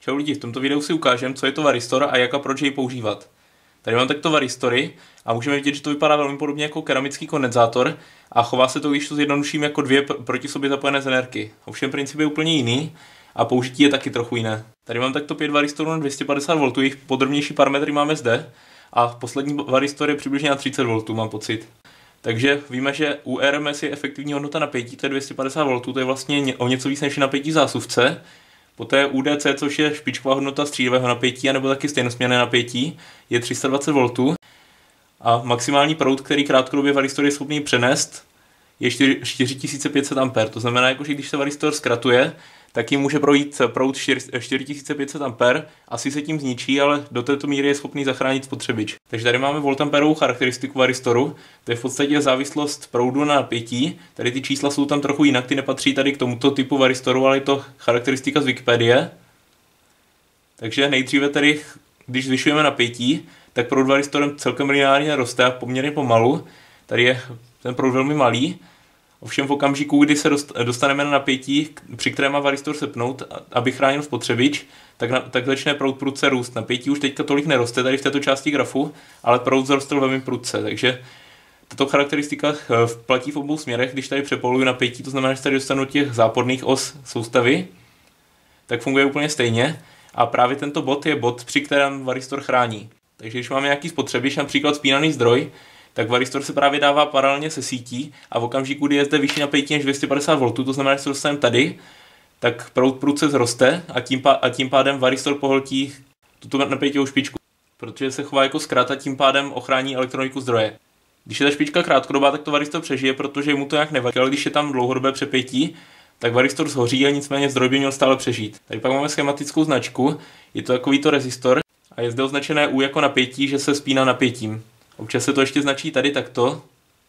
Čau lidi, v tomto videu si ukážem, co je to varistor a jak a proč jej používat. Tady mám takto varistory a můžeme vidět, že to vypadá velmi podobně jako keramický kondenzátor a chová se to, když to zjednoduším, jako dvě proti sobě zapojené zenerky. Ovšem princip je úplně jiný a použití je taky trochu jiné. Tady mám takto 5 varistorů na 250 V, jejich podrobnější parametry máme zde a poslední varistor je přibližně na 30 V, mám pocit. Takže víme, že u RMS je efektivní hodnota napětí, to je 250 V, to je vlastně o něco víc než napětí v zásuvce. Poté UDC, což je špičková hodnota střídavého napětí, anebo taky stejnosměrné napětí, je 320 V. A maximální proud, který krátkodobě varistor je schopný přenést, je 4500 A. To znamená, jako, že když se varistor zkratuje, tak jim může projít proud 4500 A, asi se tím zničí, ale do této míry je schopný zachránit spotřebič. Takže tady máme voltamperovou charakteristiku varistoru, to je v podstatě závislost proudu na napětí, tady ty čísla jsou tam trochu jinak, ty nepatří tady k tomuto typu varistoru, ale je to charakteristika z Wikipedie. Takže nejdříve tady, když zvyšujeme napětí, tak proud varistorem celkem lineárně roste a poměrně pomalu, tady je ten proud velmi malý. Ovšem v okamžiku, kdy se dostaneme na napětí, při které má varistor sepnout, aby chránil spotřebič, tak začne proud prudce růst. Napětí už teďka tolik neroste tady v této části grafu, ale proud zrostl velmi prudce. Takže tato charakteristika platí v obou směrech. Když tady přepoluju napětí, to znamená, že tady dostanu těch záporných os soustavy, tak funguje úplně stejně. A právě tento bod je bod, při kterém varistor chrání. Takže když máme nějaký spotřebič, například spínaný zdroj, tak varistor se právě dává paralelně se sítí a v okamžiku, kdy je zde vyšší napětí než 250 V, to znamená, že se dostaneme tady, tak proud prudce zroste a tím pádem varistor pohltí tuto napěťovou špičku, protože se chová jako zkrat a tím pádem ochrání elektroniku zdroje. Když je ta špička krátkodobá, tak to varistor přežije, protože mu to nějak nevadí, ale když je tam dlouhodobé přepětí, tak varistor zhoří a nicméně zdroj by měl stále přežít. Tady pak máme schematickou značku, je to takovýto rezistor a je zde označené U jako napětí, že se spíná napětím. Občas se to ještě značí tady takto.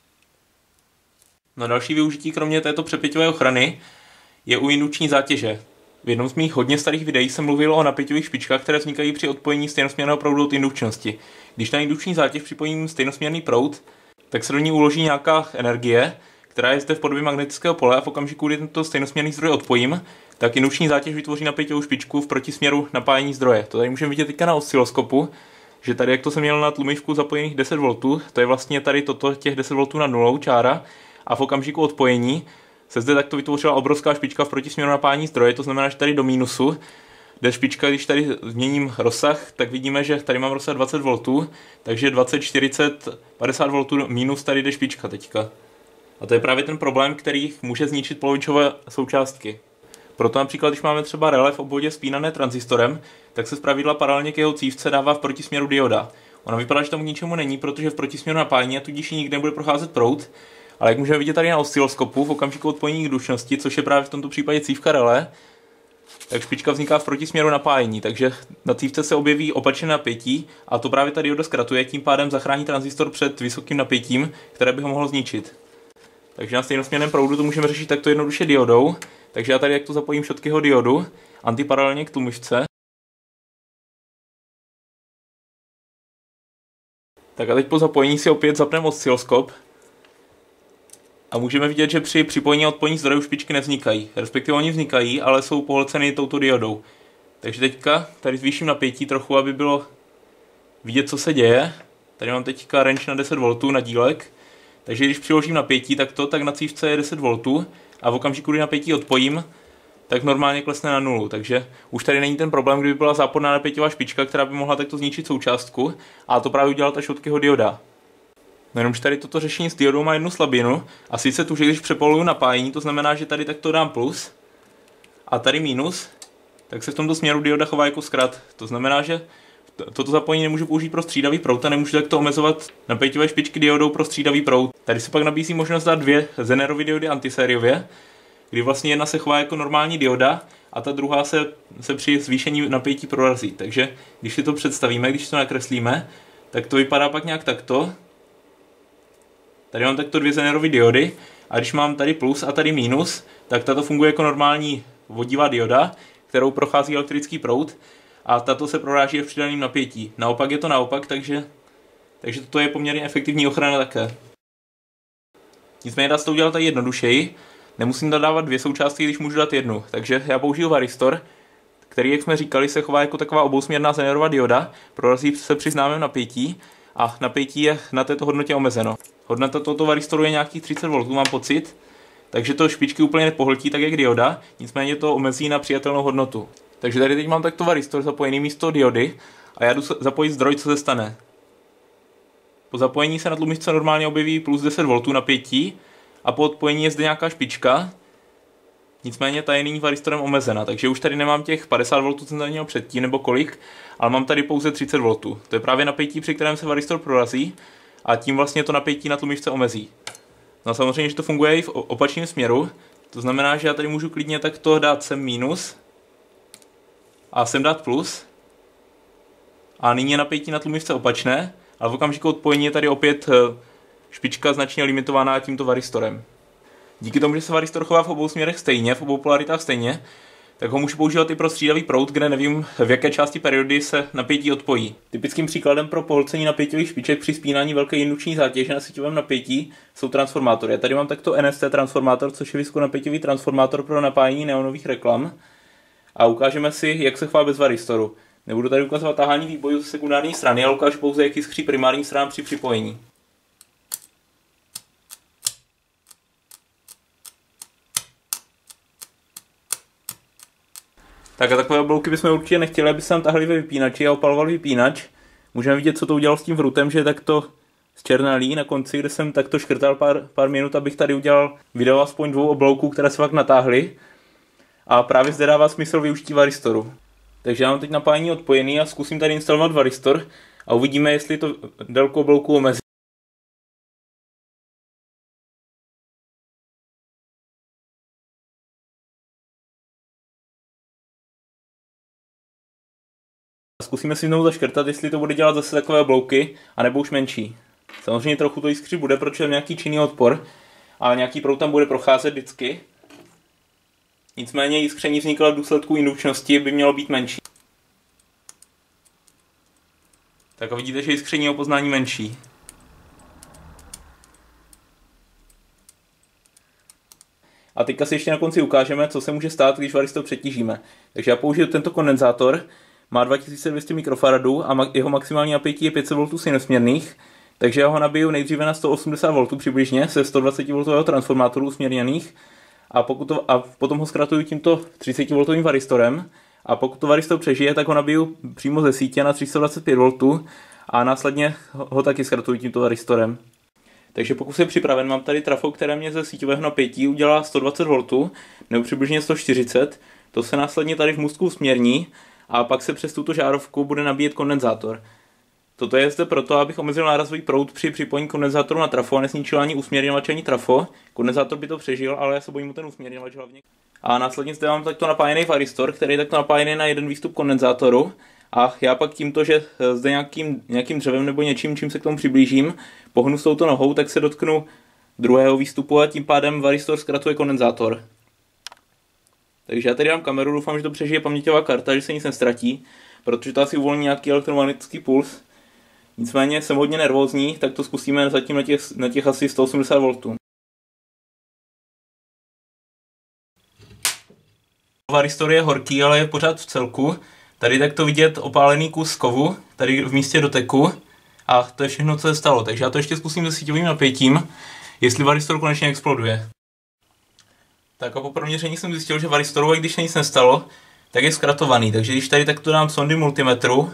No další využití kromě této přepěťové ochrany je u indukční zátěže. V jednom z mých hodně starých videí jsem mluvil o napěťových špičkách, které vznikají při odpojení stejnosměrného proudu od indukčnosti. Když na indukční zátěž připojím stejnosměrný proud, tak se do ní uloží nějaká energie, která je zde v podobě magnetického pole a v okamžiku, kdy tento stejnosměrný zdroj odpojím, tak indukční zátěž vytvoří napěťovou špičku v protisměru napájení zdroje. To tady můžeme vidět teďka na osciloskopu, že tady, jak to jsem měl na tlumivku zapojených 10 V, to je vlastně tady toto, těch 10 V na nulou čára a v okamžiku odpojení se zde takto vytvořila obrovská špička v protisměru napájení zdroje, to znamená, že tady do mínusu jde špička, když tady změním rozsah, tak vidíme, že tady mám rozsah 20 V, takže 20, 40, 50 V minus tady jde špička teďka. A to je právě ten problém, který může zničit polovičové součástky. Proto například, když máme třeba relé v obvodě spínané tranzistorem, tak se zpravidla paralelně k jeho cívce dává v protisměru dioda. Ona vypadá, že tam k ničemu není, protože v protisměru napájení a tudíž nikde nebude procházet proud, ale jak můžeme vidět tady na osciloskopu, v okamžiku odpojení k dušnosti, což je právě v tomto případě cívka relé, tak špička vzniká v protisměru napájení, takže na cívce se objeví opačné napětí a to právě ta dioda zkratuje, tím pádem zachrání tranzistor před vysokým napětím, které by ho mohlo zničit. Takže na stejnosměrném proudu to můžeme řešit takto jednoduše diodou. Takže já tady jak to zapojím Schottkyho diodu antiparalelně k tlumivce. Tak a teď po zapojení si opět zapneme osciloskop. A můžeme vidět, že při připojení a odpojení zdrojů špičky nevznikají. Respektive oni vznikají, ale jsou pohlceny touto diodou. Takže teďka tady zvýším napětí trochu, aby bylo vidět, co se děje. Tady mám teďka range na 10 V na dílek. Takže když přiložím napětí tak na cívce je 10 V a v okamžiku, kdy napětí odpojím, tak normálně klesne na nulu. Takže už tady není ten problém, kdyby byla záporná napěťová špička, která by mohla takto zničit součástku, a to právě udělala ta Schottkyho dioda. No jenomže tady toto řešení s diodou má jednu slabinu, a sice tu, že když přepoluju napájení, to znamená, že tady takto dám plus a tady minus, tak se v tomto směru dioda chová jako zkrat. To znamená, že toto zapojení nemůžu použít pro střídavý proud a nemůžu takto omezovat napěťové špičky diodou pro střídavý proud. Tady se pak nabízí možnost dát dvě Zenerovy diody antisériově, kdy vlastně jedna se chová jako normální dioda a ta druhá se při zvýšení napětí prorazí. Takže když si to představíme, když to nakreslíme, tak to vypadá pak nějak takto. Tady mám takto dvě Zenerovy diody a když mám tady plus a tady minus, tak tato funguje jako normální vodivá dioda, kterou prochází elektrický proud. A tato se proráží v přidaném napětí. Naopak je to naopak, takže toto je poměrně efektivní ochrana také. Nicméně dá se to udělat tady jednodušeji. Nemusím dodávat dvě součástky, když můžu dát jednu. Takže já použiju varistor, který, jak jsme říkali, se chová jako taková obousměrná Zenerová dioda, prorazí se při známém napětí a napětí je na této hodnotě omezeno. Hodnota tohoto varistoru je nějakých 30 V, mám pocit, takže to špičky úplně nepohltí tak jak dioda, nicméně to omezí na přijatelnou hodnotu. Takže tady teď mám takto varistor zapojený místo diody a já jdu zapojit zdroj, co se stane. Po zapojení se na tlumičce normálně objeví plus 10 V napětí a po odpojení je zde nějaká špička, nicméně ta je nyní varistorem omezena, takže už tady nemám těch 50 V, co jsem tady měl předtím, nebo kolik, ale mám tady pouze 30 V. To je právě napětí, při kterém se varistor prorazí a tím vlastně to napětí na tlumičce omezí. No samozřejmě, že to funguje i v opačném směru, to znamená, že já tady můžu klidně takto dát sem minus a sem dát plus a nyní je napětí na tlumičce opačné, ale v okamžiku odpojení je tady opět špička značně limitovaná tímto varistorem. Díky tomu, že se varistor chová v obou směrech stejně, v obou polaritách stejně, tak ho můžu používat i pro střídavý proud, kde nevím, v jaké části periody se napětí odpojí. Typickým příkladem pro pohlcení napěťových špiček při spínání velké indukční zátěže na síťovém napětí jsou transformátory. Já tady mám takto NST transformátor, což je vysokonapěťový transformátor pro napájení neonových reklam. A ukážeme si, jak se chová bez varistoru. Nebudu tady ukazovat tahání výbojů z sekundární strany, ale ukážu pouze, jak jiskří primární strana při připojení. Tak a takové oblouky bychom určitě nechtěli, aby se tam tahli ve vypínači a opaloval vypínač. Můžeme vidět, co to udělal s tím vrutem, že je takto zčernalý na konci, kde jsem takto škrtal pár minut, abych tady udělal video aspoň 2 oblouků, které se fakt natáhly. A právě zde dává smysl využití varistoru. Takže já mám teď napájení odpojený a zkusím tady instalovat varistor a uvidíme, jestli to délku oblouku omezí. Zkusíme si znovu zaškrtat, jestli to bude dělat zase takové oblouky, anebo už menší. Samozřejmě trochu to jiskřit bude, protože je nějaký činný odpor a nějaký proud tam bude procházet vždycky. Nicméně jiskření vzniklo v důsledku indukčnosti, by mělo být menší. Tak a vidíte, že jiskření je o poznání menší. A teďka si ještě na konci ukážeme, co se může stát, když varistor přetížíme. Takže já použiju tento kondenzátor, má 2200 mikrofaradů a jeho maximální napětí je 500 V sinosměrných, takže já ho nabiju nejdříve na 180 V přibližně se 120 V transformátorů usměrněných a potom ho zkratuju tímto 30 V varistorem a pokud to varistor přežije, tak ho nabiju přímo ze sítě na 325 V a následně ho taky zkratuju tímto varistorem. Takže pokud je připraven, mám tady trafo, které mě ze síťového napětí udělá 120 V nebo přibližně 140, to se následně tady v můstku usměrní a pak se přes tuto žárovku bude nabíjet kondenzátor. Toto je zde proto, abych omezil nárazový proud při připojení kondenzátoru na trafo a nesničil ani usměrňovač ani trafo. Kondenzátor by to přežil, ale já se bojím ten usměrňovač hlavně. A následně zde mám takto napájený varistor, který je takto napájený na jeden výstup kondenzátoru. A já pak tímto, že zde nějakým dřevem nebo něčím, čím se k tomu přiblížím, pohnu s touto nohou, tak se dotknu druhého výstupu a tím pádem varistor zkratuje kondenzátor. Takže já tady dám kameru, doufám, že to přežije paměťová karta, že se nic nestratí, protože to asi uvolní nějaký elektromagnetický puls. Nicméně jsem hodně nervózní, tak to zkusíme zatím na těch asi 180 V. Varistor je horký, ale je pořád v celku. Tady takto vidět opálený kus kovu, tady v místě doteku. A to je všechno, co se stalo. Takže já to ještě zkusím se síťovým napětím, jestli varistor konečně exploduje. Tak a po proměření jsem zjistil, že varistoru, i když se nic nestalo, tak je zkratovaný. Takže když tady takto dám sondy multimetru,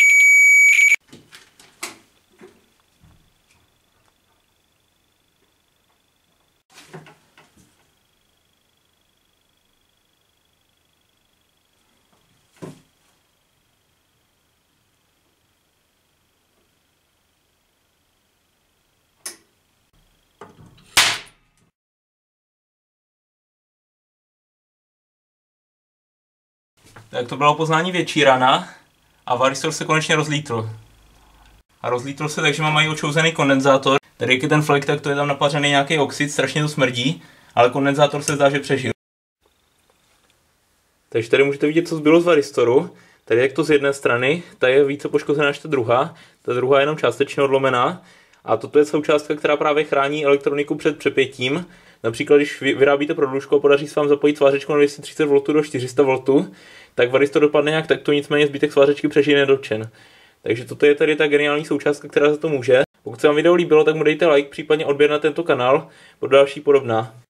tak to bylo poznání větší rana a varistor se konečně rozlítl. A rozlítl se, takže mám i očouzený kondenzátor. Tady jak je ten flek, tak to je tam napařený nějaký oxid, strašně to smrdí, ale kondenzátor se zdá, že přežil. Takže tady můžete vidět, co zbylo z varistoru. Tady jak to z jedné strany, ta je více poškozená než ta druhá je jenom částečně odlomená. A toto je součástka, která právě chrání elektroniku před přepětím. Například, když vyrábíte prodlužku a podaří se vám zapojit svářečku na 230 V do 400 V, tak varistor dopadne nějak takto, nicméně zbytek svářečky přežije nedotčen. Takže toto je tady ta geniální součástka, která za to může. Pokud se vám video líbilo, tak mu dejte like, případně odběr na tento kanál pro další podobná.